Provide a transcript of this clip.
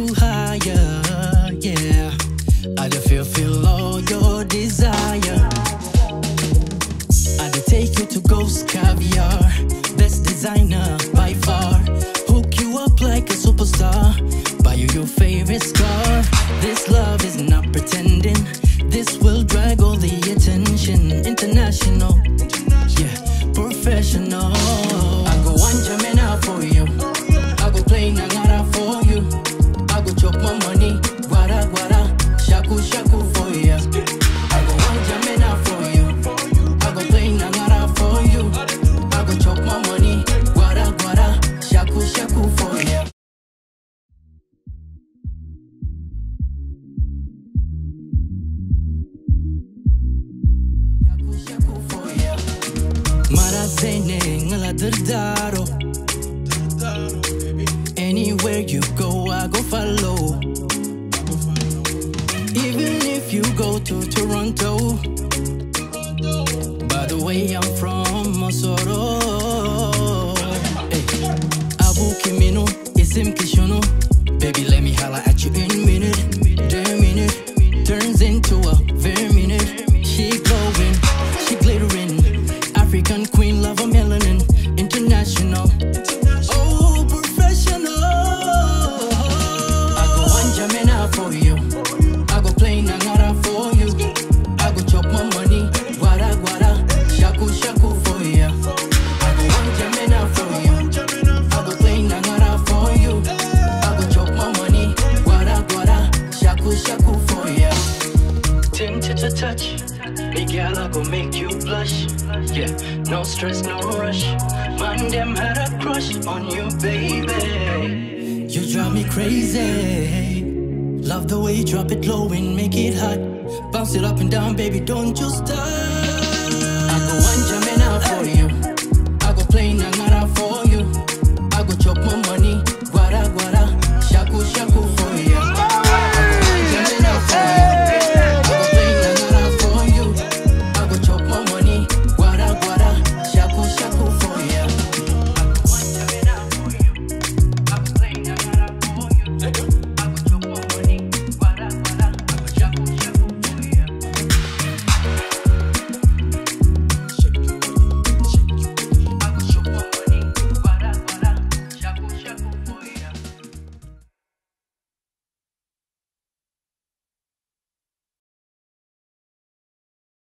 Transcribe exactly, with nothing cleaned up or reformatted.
higher, yeah. I do feel, feel all your desire. I do take you to Ghost Caviar, best designer by far. Hook you up like a superstar, buy you your favorite scar. This love is not pretending, this will drag all the attention. International, yeah, professional. I go one Jamena for you, I go play Nangara for you, I go chop my money, guara guara, shaku shaku for you. I go one Jamena for you, I go play Nangara for you, I go chop my money, guara guara, shaku shaku for you. Marazene ngaladardaro. Anywhere you go, I go follow. Even if you go to Toronto. By the way, I'm from Mosoro. Hey. Abu Kimino, Isim Kishono. Baby, let me holla at you in a minute. Damn minute turns into a very minute. She glowing, she glittering. African queen, love a melanin. International, oh, professional. I go one Jamena for you, I go play Nangara for you, I go chop my money, guara guara, shaku shaku for you. I go one Jamena for you, I go play Nangara for you, I go chop my money, guara guara, shaku shaku for you. Tempted to touch, big gal, I go make you blush. Yeah, no stress, no rush. Man, them had a crush on you, baby. You drive me crazy. Love the way you drop it low and make it hot. Bounce it up and down, baby, don't you stop.